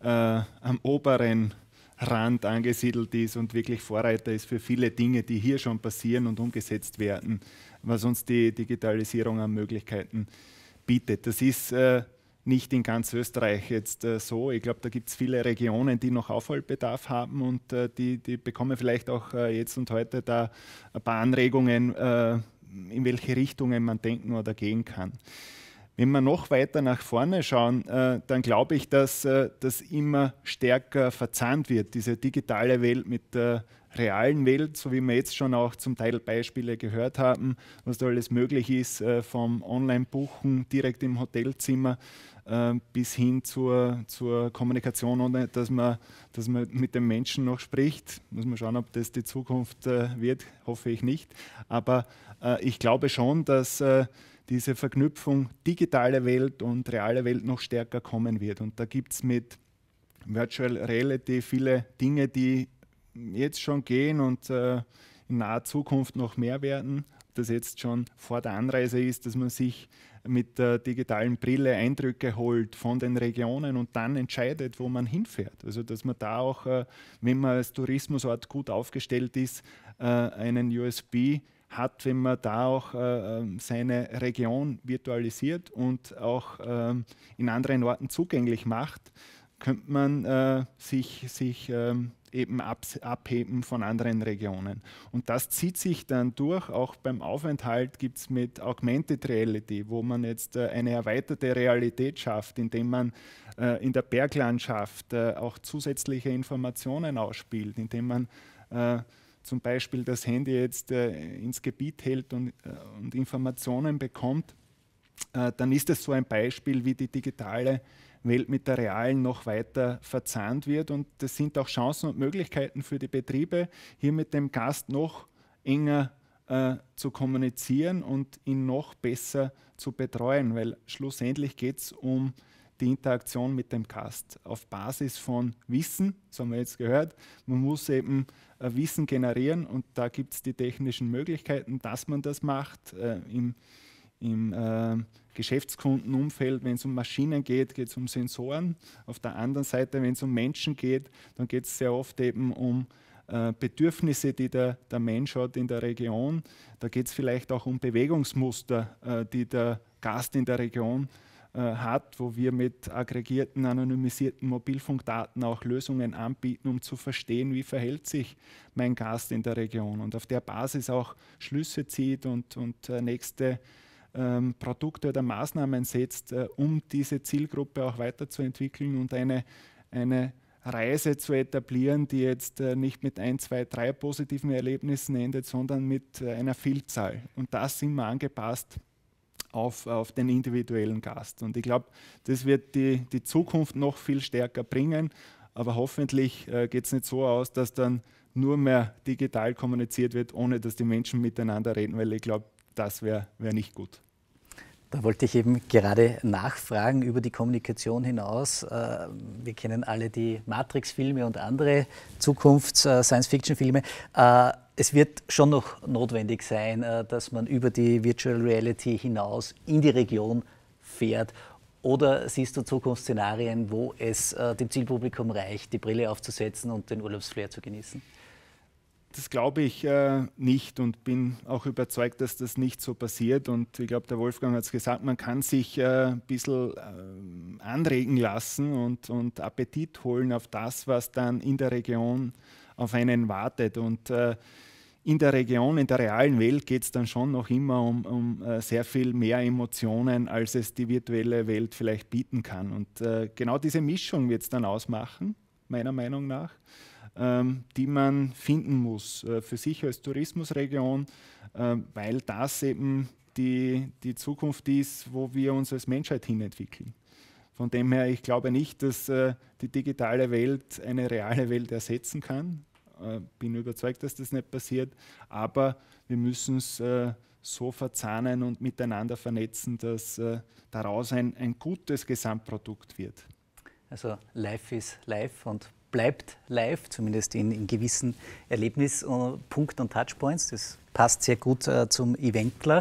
am oberen Rand angesiedelt ist und wirklich Vorreiter ist für viele Dinge, die hier schon passieren und umgesetzt werden, was uns die Digitalisierung an Möglichkeiten bietet. Das ist nicht in ganz Österreich jetzt so. Ich glaube, da gibt es viele Regionen, die noch Aufholbedarf haben und die bekommen vielleicht auch jetzt und heute da ein paar Anregungen, in welche Richtungen man denken oder gehen kann. Wenn wir noch weiter nach vorne schauen, dann glaube ich, dass das immer stärker verzahnt wird, diese digitale Welt mit der realen Welt, so wie wir jetzt schon auch zum Teil Beispiele gehört haben, was da alles möglich ist, vom Online-Buchen direkt im Hotelzimmer bis hin zur Kommunikation, ohne dass man mit dem Menschen noch spricht. Muss man schauen, ob das die Zukunft wird, hoffe ich nicht. Aber ich glaube schon, dass diese Verknüpfung digitale Welt und reale Welt noch stärker kommen wird. Und da gibt es mit Virtual Reality viele Dinge, die jetzt schon gehen und in naher Zukunft noch mehr werden. Ob das jetzt schon vor der Anreise ist, dass man sich mit der digitalen Brille Eindrücke holt von den Regionen und dann entscheidet, wo man hinfährt. Also dass man da auch, wenn man als Tourismusort gut aufgestellt ist, einen USB hat, wenn man da auch seine Region virtualisiert und auch in anderen Orten zugänglich macht, könnte man sich eben abheben von anderen Regionen. Und das zieht sich dann durch. Auch beim Aufenthalt gibt es mit Augmented Reality, wo man jetzt eine erweiterte Realität schafft, indem man in der Berglandschaft auch zusätzliche Informationen ausspielt, indem man zum Beispiel das Handy jetzt ins Gebiet hält und Informationen bekommt, dann ist das so ein Beispiel, wie die digitale Welt mit der realen noch weiter verzahnt wird. Und das sind auch Chancen und Möglichkeiten für die Betriebe, hier mit dem Gast noch enger zu kommunizieren und ihn noch besser zu betreuen, weil schlussendlich geht es um die Interaktion mit dem Gast auf Basis von Wissen, das haben wir jetzt gehört. Man muss eben Wissen generieren und da gibt es die technischen Möglichkeiten, dass man das macht. Im Geschäftskundenumfeld, wenn es um Maschinen geht, geht es um Sensoren. Auf der anderen Seite, wenn es um Menschen geht, dann geht es sehr oft eben um Bedürfnisse, die der Mensch hat in der Region. Da geht es vielleicht auch um Bewegungsmuster, die der Gast in der Region hat, wo wir mit aggregierten, anonymisierten Mobilfunkdaten auch Lösungen anbieten, um zu verstehen, wie verhält sich mein Gast in der Region und auf der Basis auch Schlüsse zieht und nächste Produkte oder Maßnahmen setzt, um diese Zielgruppe auch weiterzuentwickeln und eine Reise zu etablieren, die jetzt nicht mit 1, 2, 3 positiven Erlebnissen endet, sondern mit einer Vielzahl. Und das immer angepasst auf den individuellen Gast. Und ich glaube, das wird die Zukunft noch viel stärker bringen. Aber hoffentlich geht es nicht so aus, dass dann nur mehr digital kommuniziert wird, ohne dass die Menschen miteinander reden, weil ich glaube, das wär nicht gut. Da wollte ich eben gerade nachfragen über die Kommunikation hinaus. Wir kennen alle die Matrix-Filme und andere Zukunfts-Science-Fiction-Filme. Es wird schon noch notwendig sein, dass man über die Virtual Reality hinaus in die Region fährt. Oder siehst du Zukunftsszenarien, wo es dem Zielpublikum reicht, die Brille aufzusetzen und den Urlaubsflair zu genießen? Das glaube ich nicht und bin auch überzeugt, dass das nicht so passiert. Und ich glaube, der Wolfgang hat es gesagt, man kann sich ein bisschen anregen lassen und Appetit holen auf das, was dann in der Region auf einen wartet. Und in der Region, in der realen Welt geht es dann schon noch immer um sehr viel mehr Emotionen, als es die virtuelle Welt vielleicht bieten kann. Und genau diese Mischung wird es dann ausmachen, meiner Meinung nach, die man finden muss für sich als Tourismusregion, weil das eben die Zukunft ist, wo wir uns als Menschheit hinentwickeln. Von dem her, ich glaube nicht, dass die digitale Welt eine reale Welt ersetzen kann. Bin überzeugt, dass das nicht passiert, aber wir müssen es so verzahnen und miteinander vernetzen, dass daraus ein gutes Gesamtprodukt wird. Also live ist live und bleibt live, zumindest in gewissen Erlebnispunkten und Touchpoints. Das passt sehr gut zum Eventler.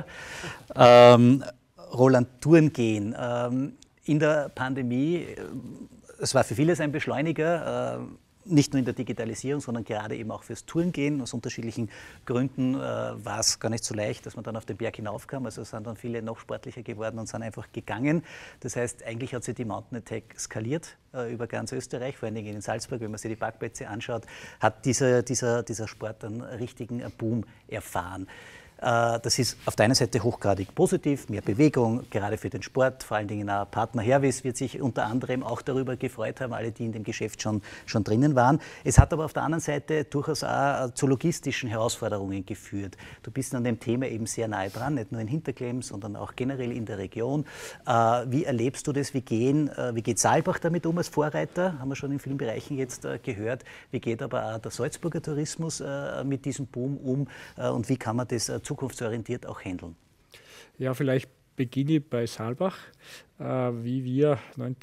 Roland, Touren gehen. In der Pandemie, es war für vieles ein Beschleuniger, nicht nur in der Digitalisierung, sondern gerade eben auch fürs Tourengehen. Aus unterschiedlichen Gründen war es gar nicht so leicht, dass man dann auf den Berg hinaufkam. Also sind dann viele noch sportlicher geworden und sind einfach gegangen. Das heißt, eigentlich hat sich die Mountain Attack skaliert über ganz Österreich, vor allen Dingen in Salzburg, wenn man sich die Parkplätze anschaut, hat dieser Sport einen richtigen Boom erfahren. Das ist auf der einen Seite hochgradig positiv, mehr Bewegung, gerade für den Sport, vor allen Dingen auch Partner Hervis wird sich unter anderem auch darüber gefreut haben, alle, die in dem Geschäft schon drinnen waren. Es hat aber auf der anderen Seite durchaus auch zu logistischen Herausforderungen geführt. Du bist an dem Thema eben sehr nahe dran, nicht nur in Hinterklemm, sondern auch generell in der Region. Wie erlebst du das? Wie geht Saalbach damit um als Vorreiter? Haben wir schon in vielen Bereichen jetzt gehört. Wie geht aber auch der Salzburger Tourismus mit diesem Boom um und wie kann man das zukunftsorientiert auch handeln? Ja, vielleicht beginne ich bei Saalbach. Wie wir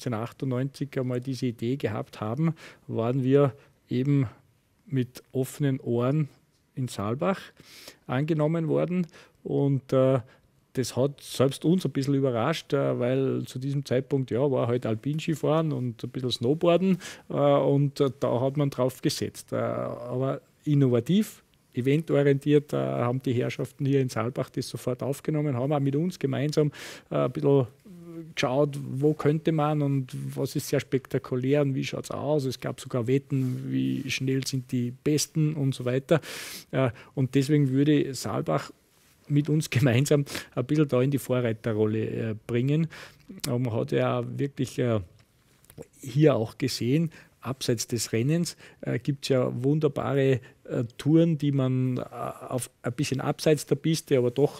1998 einmal diese Idee gehabt haben, waren wir eben mit offenen Ohren in Saalbach angenommen worden und das hat selbst uns ein bisschen überrascht, weil zu diesem Zeitpunkt war halt Alpinskifahren und ein bisschen Snowboarden und da hat man drauf gesetzt. Aber innovativ, eventorientiert haben die Herrschaften hier in Saalbach das sofort aufgenommen, haben auch mit uns gemeinsam ein bisschen geschaut, wo könnte man und was ist sehr spektakulär und wie schaut es aus. Es gab sogar Wetten, wie schnell sind die Besten und so weiter. Und deswegen würde Saalbach mit uns gemeinsam ein bisschen da in die Vorreiterrolle bringen. Aber man hat ja wirklich hier auch gesehen, abseits des Rennens gibt es ja wunderbare Touren, die man auf ein bisschen abseits der Piste, aber doch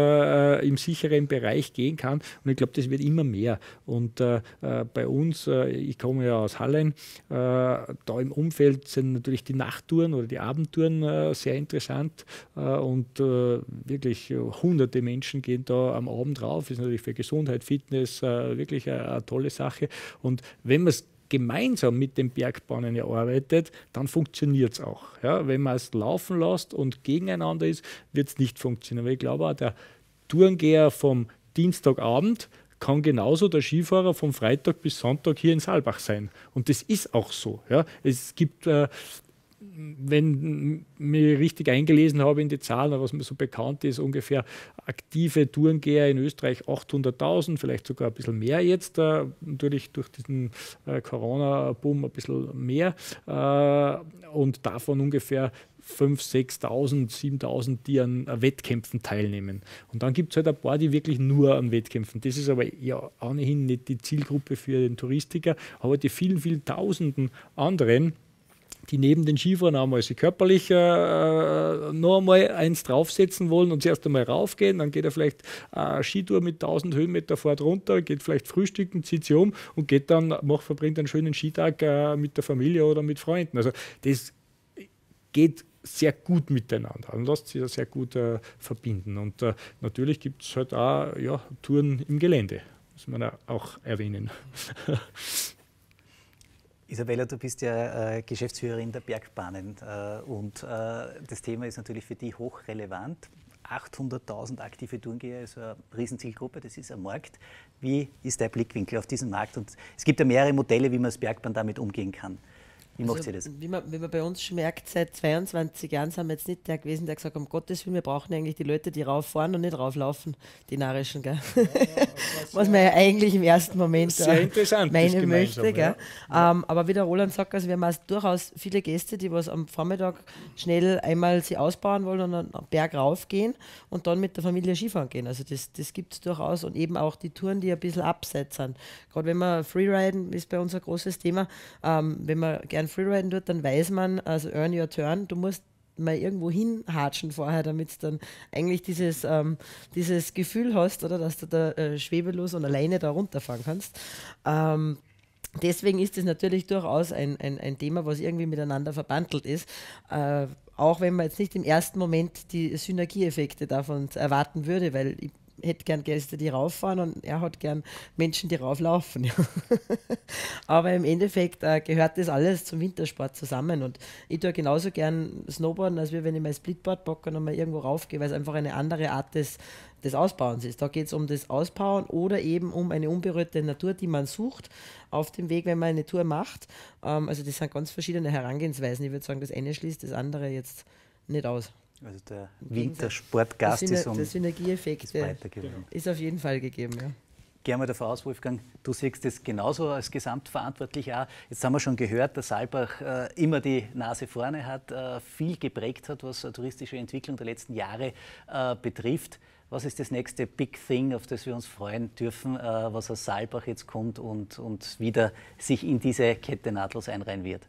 im sicheren Bereich gehen kann. Und ich glaube, das wird immer mehr. Und bei uns, ich komme ja aus Hallein, da im Umfeld sind natürlich die Nachttouren oder die Abendtouren sehr interessant. Und wirklich hunderte Menschen gehen da am Abend rauf. Ist natürlich für Gesundheit, Fitness wirklich eine tolle Sache. Und wenn man es gemeinsam mit den Bergbahnen erarbeitet, dann funktioniert es auch. Ja, wenn man es laufen lässt und gegeneinander ist, wird es nicht funktionieren. Aber ich glaube auch, der Tourengeher vom Dienstagabend kann genauso der Skifahrer vom Freitag bis Sonntag hier in Saalbach sein. Und das ist auch so. Ja. Es gibt, wenn ich mich richtig eingelesen habe in die Zahlen, was mir so bekannt ist, ungefähr aktive Tourengeher in Österreich 800.000, vielleicht sogar ein bisschen mehr jetzt, natürlich durch diesen Corona-Boom ein bisschen mehr und davon ungefähr 5.000, 6.000, 7.000, die an Wettkämpfen teilnehmen. Und dann gibt es halt ein paar, die wirklich nur an Wettkämpfen. Das ist aber ja ohnehin nicht die Zielgruppe für den Touristiker, aber die vielen, vielen Tausenden anderen, die neben den Skifahren einmal sich körperlich noch einmal eins draufsetzen wollen und zuerst einmal raufgehen, dann geht er vielleicht Skitour mit 1000 Höhenmeter fort runter, geht vielleicht frühstücken, zieht sich um und geht dann, verbringt einen schönen Skitag mit der Familie oder mit Freunden. Also das geht sehr gut miteinander und lässt sich sehr gut verbinden. Und natürlich gibt es halt auch Touren im Gelände, muss man auch erwähnen. Isabella, du bist ja Geschäftsführerin der Bergbahnen und das Thema ist natürlich für dich hochrelevant. 800.000 aktive Tourengeher ist eine Riesenzielgruppe, das ist ein Markt. Wie ist dein Blickwinkel auf diesen Markt? Und es gibt ja mehrere Modelle, wie man als Bergbahn damit umgehen kann. Wie macht ihr das? Wie man bei uns schon merkt, seit 22 Jahren sind wir jetzt nicht der gewesen, der gesagt hat, um Gottes Willen, wir brauchen eigentlich die Leute, die rauffahren und nicht rauflaufen, die Narischen. Gell? Was man ja eigentlich im ersten Moment sehr interessant meinen möchte. Ja. Aber wie der Roland sagt, also wir haben auch durchaus viele Gäste, die was am Vormittag schnell einmal sie ausbauen wollen und dann am Berg raufgehen und dann mit der Familie Skifahren gehen. Also das gibt es durchaus und eben auch die Touren, die ein bisschen abseits sind. Gerade wenn man Freeriden ist bei uns ein großes Thema, wenn man gerne Freeriden tut, dann weiß man, also earn your turn, du musst mal irgendwo hinhatschen vorher, damit du dann eigentlich dieses Gefühl hast, oder, dass du da schwebelos und alleine da runterfahren kannst. Deswegen ist es natürlich durchaus ein Thema, was irgendwie miteinander verbandelt ist. Auch wenn man jetzt nicht im ersten Moment die Synergieeffekte davon erwarten würde, weil ich hätte gern Gäste, die rauffahren und er hat gern Menschen, die rauflaufen. Ja. Aber im Endeffekt gehört das alles zum Wintersport zusammen und ich tue genauso gern Snowboarden, als wenn ich mein Splitboard packe und mal irgendwo raufgehe, weil es einfach eine andere Art des Ausbauens ist. Da geht es um das Ausbauen oder eben um eine unberührte Natur, die man sucht auf dem Weg, wenn man eine Tour macht. Also das sind ganz verschiedene Herangehensweisen. Ich würde sagen, das eine schließt das andere jetzt nicht aus. Also der Wintersportgast ist der Synergieeffekt ist auf jeden Fall gegeben. Ja. Gehen wir davon aus, Wolfgang, du siehst das genauso als Gesamtverantwortlicher auch. Jetzt haben wir schon gehört, dass Saalbach immer die Nase vorne hat, viel geprägt hat, was touristische Entwicklung der letzten Jahre betrifft. Was ist das nächste Big Thing, auf das wir uns freuen dürfen, was aus Saalbach jetzt kommt und wieder sich in diese Kette nahtlos einreihen wird?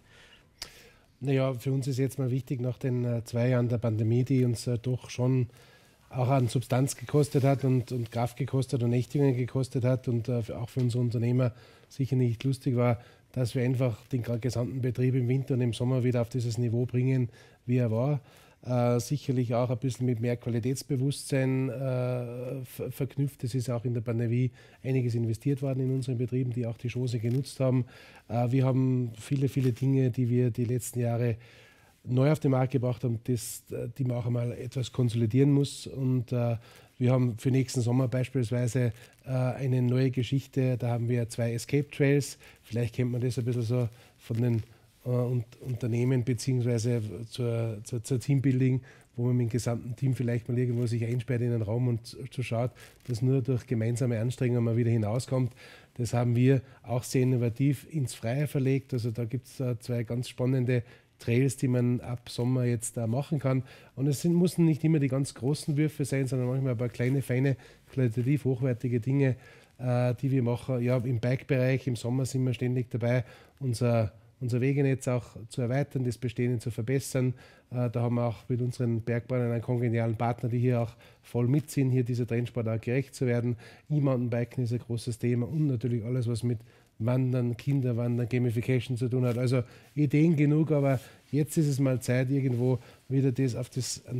Naja, für uns ist jetzt mal wichtig, nach den 2 Jahren der Pandemie, die uns doch schon auch an Substanz gekostet hat und Kraft gekostet und Nächtigungen gekostet hat und auch für unsere Unternehmer sicher nicht lustig war, dass wir einfach den gesamten Betrieb im Winter und im Sommer wieder auf dieses Niveau bringen, wie er war. Sicherlich auch ein bisschen mit mehr Qualitätsbewusstsein verknüpft. Es ist auch in der Pandemie einiges investiert worden in unseren Betrieben, die auch die Chance genutzt haben. Wir haben viele, viele Dinge, die wir die letzten Jahre neu auf den Markt gebracht haben, die man auch einmal etwas konsolidieren muss. Und wir haben für nächsten Sommer beispielsweise eine neue Geschichte. Da haben wir 2 Escape Trails. Vielleicht kennt man das ein bisschen so von den Unternehmen beziehungsweise zur Teambuilding, wo man mit dem gesamten Team vielleicht mal irgendwo sich einsperrt in einen Raum und so schaut, dass nur durch gemeinsame Anstrengungen man wieder hinauskommt. Das haben wir auch sehr innovativ ins Freie verlegt. Also da gibt es 2 ganz spannende Trails, die man ab Sommer jetzt da machen kann. Und es müssen nicht immer die ganz großen Würfe sein, sondern manchmal ein paar kleine, feine, qualitativ hochwertige Dinge, die wir machen. Ja, im Bike-Bereich, im Sommer sind wir ständig dabei, unser Wegenetz auch zu erweitern, das Bestehende zu verbessern. Da haben wir auch mit unseren Bergbahnen einen kongenialen Partner, die hier auch voll mitziehen, hier dieser Trendsport auch gerecht zu werden. E-Mountainbiken ist ein großes Thema und natürlich alles, was mit Wandern, Kinderwandern, Gamification zu tun hat. Also Ideen genug, aber jetzt ist es mal Zeit, irgendwo wieder an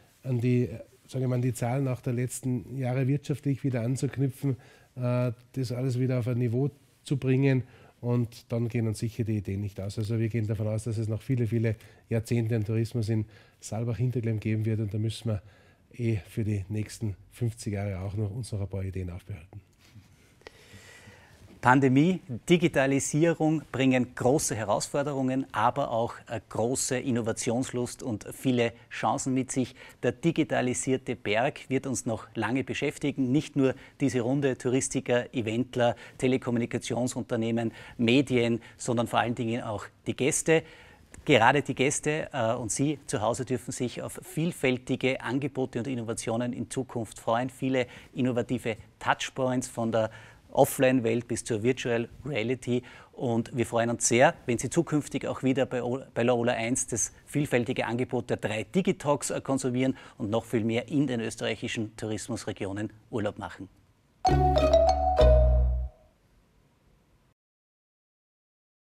die Zahlen nach der letzten Jahre wirtschaftlich wieder anzuknüpfen, das alles wieder auf ein Niveau zu bringen. Und dann gehen uns sicher die Ideen nicht aus. Also wir gehen davon aus, dass es noch viele, viele Jahrzehnte an Tourismus in Saalbach-Hinterglemm geben wird. Und da müssen wir für die nächsten 50 Jahre auch noch uns noch ein paar Ideen aufbehalten. Pandemie, Digitalisierung bringen große Herausforderungen, aber auch große Innovationslust und viele Chancen mit sich. Der digitalisierte Berg wird uns noch lange beschäftigen. Nicht nur diese Runde Touristiker, Eventler, Telekommunikationsunternehmen, Medien, sondern vor allen Dingen auch die Gäste. Gerade die Gäste und Sie zu Hause dürfen sich auf vielfältige Angebote und Innovationen in Zukunft freuen. Viele innovative Touchpoints von der Offline-Welt bis zur Virtual Reality. Und wir freuen uns sehr, wenn Sie zukünftig auch wieder bei Laola 1 das vielfältige Angebot der 3 Digitalks konsumieren und noch viel mehr in den österreichischen Tourismusregionen Urlaub machen.